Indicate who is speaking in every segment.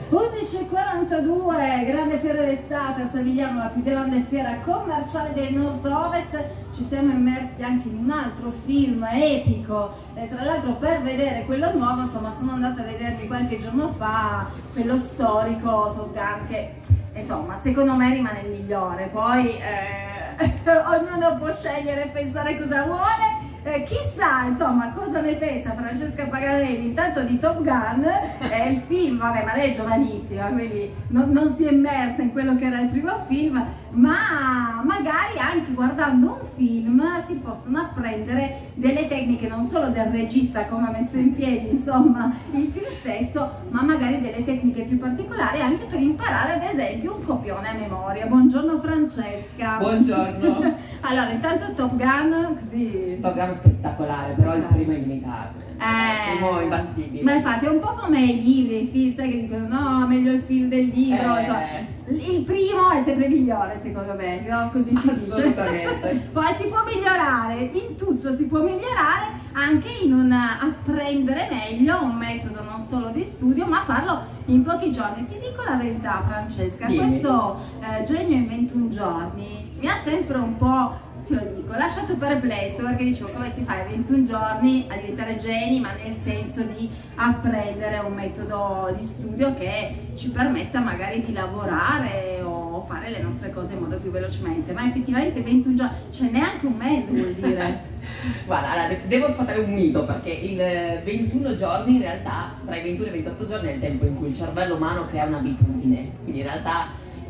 Speaker 1: 11:42, grande fiera d'estate a Savigliano, la più grande fiera commerciale del nord-ovest. Ci siamo immersi anche in un altro film epico, tra l'altro per vedere quello nuovo, insomma sono andata a vedermi qualche giorno fa quello storico Top Gun, che insomma secondo me rimane il migliore. Poi ognuno può scegliere e pensare cosa vuole. Chissà insomma cosa ne pensa Francesca Paganelli intanto di Top Gun. Il film, vabbè, ma lei è giovanissima, quindi non si è immersa in quello che era il primo film, ma magari anche guardando un film si possono apprendere delle tecniche non solo del regista, come ha messo in piedi insomma il film stesso, ma magari delle tecniche più particolari anche per imparare ad esempio un copione a memoria. Buongiorno Francesca.
Speaker 2: Buongiorno.
Speaker 1: Allora, intanto Top Gun, così...
Speaker 2: Top Gun spettacolare, però il primo è illimitabile. Il primo è imbattibile.
Speaker 1: Ma infatti è un po' come i libri, i film, sai che dicono no, meglio il film del libro. Il primo è sempre migliore secondo me, no? Così si dice.
Speaker 2: Assolutamente.
Speaker 1: Poi si può migliorare, in tutto si può migliorare, anche in un apprendere meglio un metodo non solo di studio, ma farlo in pochi giorni. Ti dico la verità Francesca,
Speaker 2: Dimmi.
Speaker 1: questo Genio in 21 giorni mi ha sempre un po', te lo dico, lasciato perplesso, perché dicevo come si fa in 21 giorni a diventare geni, ma nel senso di apprendere un metodo di studio che ci permetta magari di lavorare o fare le nostre cose in modo più velocemente. Ma effettivamente 21 giorni, cioè neanche un mese vuol dire.
Speaker 2: Guarda, allora, devo sfatare un mito, perché il 21 giorni in realtà, tra i 21 e i 28 giorni è il tempo in cui il cervello umano crea un'abitudine, quindi in realtà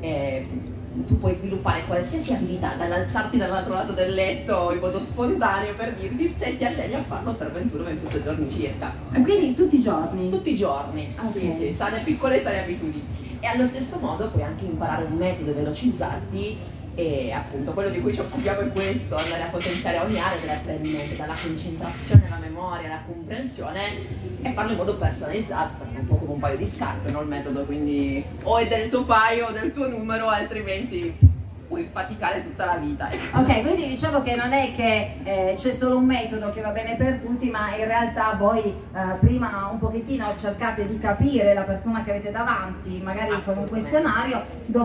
Speaker 2: tu puoi sviluppare qualsiasi abilità, dall'alzarti dall'altro lato del letto in modo spontaneo, per dirti, se ti alleni a farlo per 21-28 giorni circa.
Speaker 1: Quindi tutti i giorni?
Speaker 2: Tutti i giorni,
Speaker 1: Okay.
Speaker 2: sì, sane piccole e sane abitudini. E allo stesso modo puoi anche imparare un metodo e velocizzarti, e appunto quello di cui ci occupiamo è questo, andare a potenziare ogni area dell'apprendimento, dalla concentrazione alla memoria, alla comprensione, e farlo in modo personalizzato, perché è un po' come un paio di scarpe, no? Il metodo, quindi o è del tuo paio o del tuo numero, altrimenti puoi faticare tutta la vita, ecco.
Speaker 1: Ok, quindi diciamo che non è che c'è solo un metodo che va bene per tutti, ma in realtà voi prima un pochettino cercate di capire la persona che avete davanti, magari con un questionario,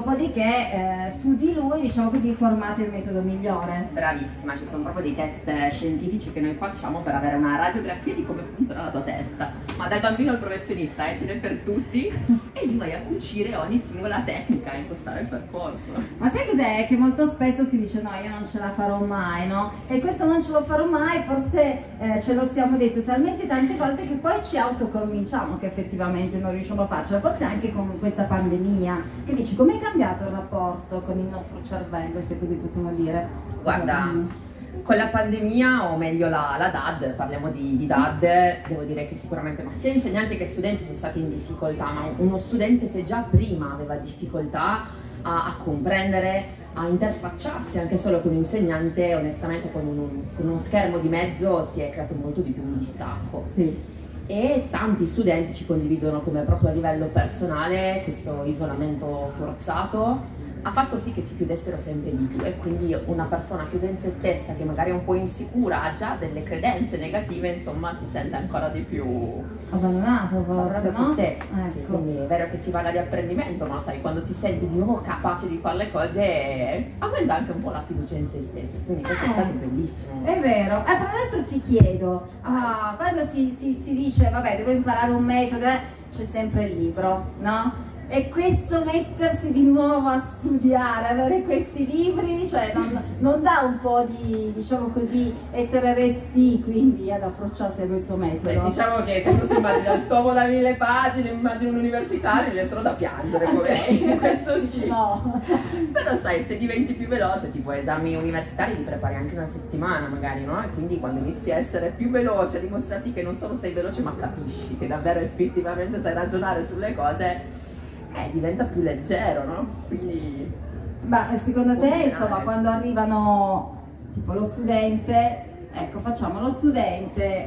Speaker 1: dopodiché su di lui, diciamo così, formate il metodo migliore.
Speaker 2: Bravissima, ci sono proprio dei test scientifici che noi facciamo per avere una radiografia di come funziona la tua testa, ma dal bambino al professionista, ce n'è per tutti, e lì vai a cucire ogni singola tecnica e impostare il percorso.
Speaker 1: Ma sai cos'è? Che molto spesso si dice no, io non ce la farò mai, no? E questo non ce lo farò mai, forse ce lo siamo detto talmente tante volte che poi ci autoconvinciamo che effettivamente non riusciamo a farcela, forse anche con questa pandemia. Che dici, com'è cambiato il rapporto con il nostro cervello, se così possiamo dire?
Speaker 2: Guarda, con la pandemia, o meglio la DAD, parliamo di DAD, devo dire che sicuramente ma sia insegnanti che studenti sono stati in difficoltà, ma uno studente, se già prima aveva difficoltà a comprendere, a interfacciarsi anche solo con un insegnante, onestamente con uno schermo di mezzo si è creato molto di più un distacco.
Speaker 1: Sì.
Speaker 2: E tanti studenti ci condividono come proprio a livello personale questo isolamento forzato ha fatto sì che si chiudessero sempre di più, e quindi una persona chiusa in se stessa, che magari è un po' insicura, ha già delle credenze negative, insomma si sente ancora di più
Speaker 1: abbandonato
Speaker 2: da se
Speaker 1: no?
Speaker 2: stesso.
Speaker 1: Ecco.
Speaker 2: Sì, quindi è vero che si parla di apprendimento, ma sai, quando ti senti di nuovo capace di fare le cose aumenta anche un po' la fiducia in se stessi, quindi questo è stato bellissimo.
Speaker 1: È vero. Tra l'altro ti chiedo, quando si dice vabbè devo imparare un metodo, c'è sempre il libro, no? E questo mettersi di nuovo a studiare, avere questi libri, cioè non dà un po' di, diciamo così, essere resti quindi ad approcciarsi a questo metodo?
Speaker 2: Beh, diciamo che se uno si immagina il tomo da 1000 pagine, immagino un universitario, viene solo da piangere, come questo sì.
Speaker 1: No.
Speaker 2: Però sai, se diventi più veloce, tipo esami universitari li prepari anche una settimana magari, no? E quindi quando inizi a essere più veloce, a dimostrarti che non solo sei veloce ma capisci, che davvero effettivamente sai ragionare sulle cose, diventa più leggero, no? Quindi...
Speaker 1: Ma secondo te, insomma, quando arrivano, tipo lo studente, ecco, facciamo lo studente,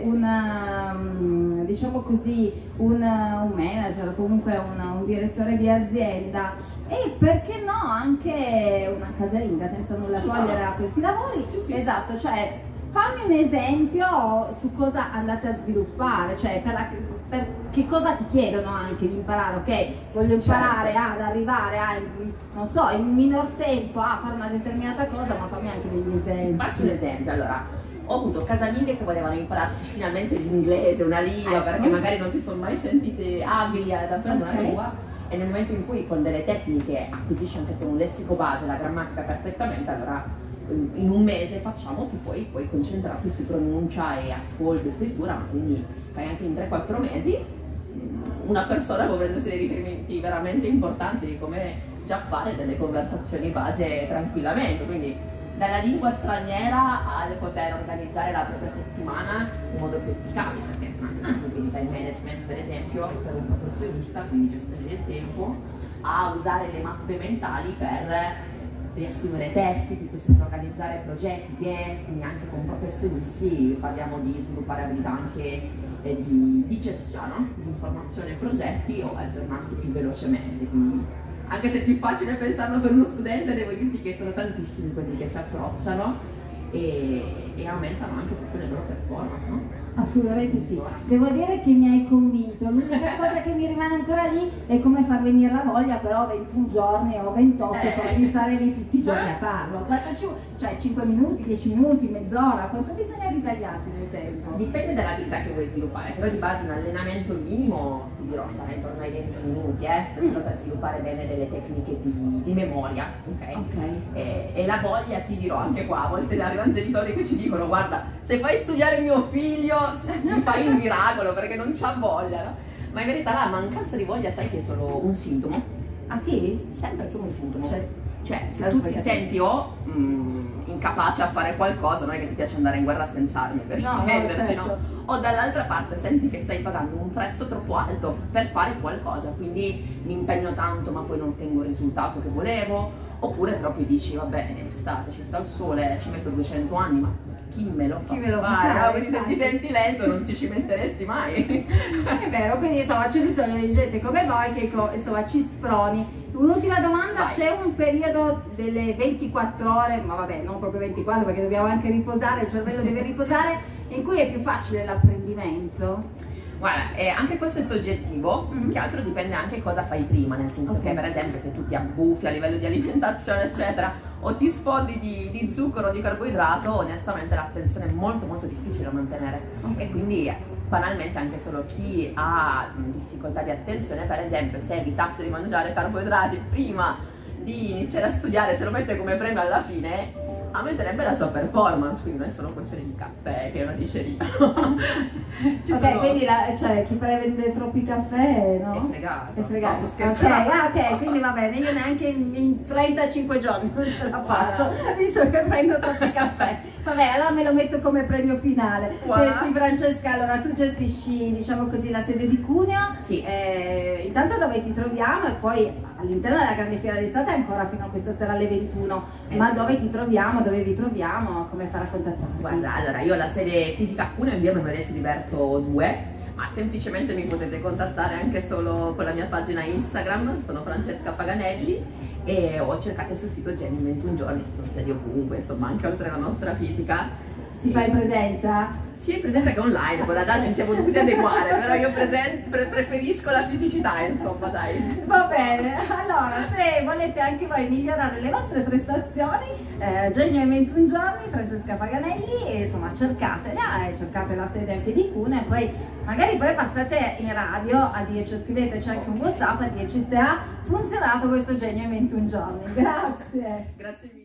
Speaker 1: diciamo così, un manager, comunque un direttore di azienda, e perché no anche una casalinga, senza nulla togliere a questi lavori,
Speaker 2: Sì.
Speaker 1: esatto, cioè Fammi un esempio su cosa andate a sviluppare, cioè per che cosa ti chiedono anche di imparare, ok? Voglio imparare ad arrivare a, non so, in minor tempo a fare una determinata cosa, ma fammi anche degli esempi.
Speaker 2: Faccio un esempio, allora, ho avuto casalinghe che volevano impararsi finalmente l'inglese, una lingua, perché magari non si sono mai sentite abili ad apprendere una lingua, e nel momento in cui con delle tecniche acquisisci anche solo un lessico base, la grammatica perfettamente, allora in un mese facciamo che poi puoi concentrarti su pronuncia e ascolto e scrittura, ma quindi fai anche in 3-4 mesi una persona può prendersi dei riferimenti veramente importanti di come già fare delle conversazioni base tranquillamente. Quindi dalla lingua straniera al poter organizzare la propria settimana in modo più efficace, perché sono anche tecniche di time management, per esempio, per un professionista, quindi gestione del tempo, a usare le mappe mentali per riassumere testi piuttosto che organizzare progetti, quindi anche con professionisti parliamo di sviluppare abilità anche di gestione, no? Di informazione e progetti, o aggiornarsi più velocemente. Quindi, anche se è più facile pensarlo per uno studente, devo dirti che sono tantissimi quelli che si approcciano e aumentano anche proprio le loro performance, no?
Speaker 1: Assolutamente sì, devo dire che mi hai convinto. L'unica cosa che mi rimane ancora lì è come far venire la voglia, però 21 giorni o 28 di stare lì tutti i giorni a farlo. Cioè 5 minuti, 10 minuti, mezz'ora, quanto bisogna ritagliarsi del tempo?
Speaker 2: Dipende dall'abilità che vuoi sviluppare, però di base un allenamento minimo ti dirò stare intorno ai 20 minuti, solo per sviluppare bene delle tecniche di memoria, ok? E la voglia, ti dirò anche qua, a volte arrivano genitori che ci dicono guarda, se fai studiare mio figlio mi fai il miracolo perché non c'ha voglia, no? Ma in verità la mancanza di voglia sai che è solo un sintomo?
Speaker 1: Ah sì?
Speaker 2: Sempre solo un sintomo. Cioè se tu ti senti incapace a fare qualcosa, non è che ti piace andare in guerra senza armi per difenderci, no? O dall'altra parte senti che stai pagando un prezzo troppo alto per fare qualcosa, quindi mi impegno tanto ma poi non ottengo il risultato che volevo, oppure proprio dici vabbè è estate, ci sta il sole, ci metto 200 anni ma chi me lo fa fare? No? Quindi se ti senti lento non ti ci metteresti mai.
Speaker 1: È vero, quindi insomma c'è bisogno di gente come voi che insomma ci sproni. Un'ultima domanda, c'è un periodo delle 24 ore, ma vabbè non proprio 24 perché dobbiamo anche riposare, il cervello deve riposare, in cui è più facile l'apprendimento?
Speaker 2: Guarda, anche questo è soggettivo, che altro dipende anche cosa fai prima, nel senso che per esempio se tu ti abbuffi a livello di alimentazione eccetera, o ti sfondi di zucchero o di carboidrato, onestamente l'attenzione è molto molto difficile da mantenere, e quindi banalmente anche solo chi ha difficoltà di attenzione, per esempio se evitasse di mangiare carboidrati prima di iniziare a studiare, se lo mette come premio alla fine, aumenterebbe la sua performance, quindi non è solo questione di caffè che è una diceria.
Speaker 1: Quindi cioè, chi prende troppi caffè è
Speaker 2: fregato.
Speaker 1: È fregato. Ok, quindi va bene, io neanche in 35 giorni non ce la faccio, visto che prendo troppi caffè. Vabbè, allora me lo metto come premio finale. Senti Francesca, allora tu gestisci, diciamo così, la sede di Cuneo.
Speaker 2: Sì.
Speaker 1: Intanto dove ti troviamo, e poi all'interno della grande fiera d'estate ancora fino a questa sera alle 21, ma dove ti troviamo, dove vi troviamo, come fare a contattarvi?
Speaker 2: Guarda, allora io ho la sede fisica a Cuneo in via Emanuele Filiberto 2, ma semplicemente mi potete contattare anche solo con la mia pagina Instagram, sono Francesca Paganelli, o cercate sul sito Jenny 21 giorni, sono sedi ovunque, insomma anche oltre la nostra fisica.
Speaker 1: Si fa in presenza?
Speaker 2: Sia in presenza che online, con la DAD ci siamo dovuti adeguare, però io preferisco la fisicità, insomma, dai.
Speaker 1: Va bene, allora se volete anche voi migliorare le vostre prestazioni, Genio 21 giorni, Francesca Paganelli, e insomma cercatela e cercate la sede anche di Cuneo, e poi magari poi passate in radio a dirci, scriveteci anche un WhatsApp a dirci se ha funzionato questo Genio 21 giorni. Grazie.
Speaker 2: Grazie mille.